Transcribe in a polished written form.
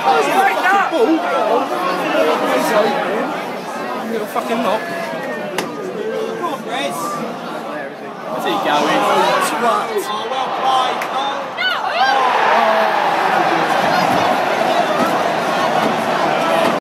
Little fucking knock. Come on, Chris. Where's he going? Twat.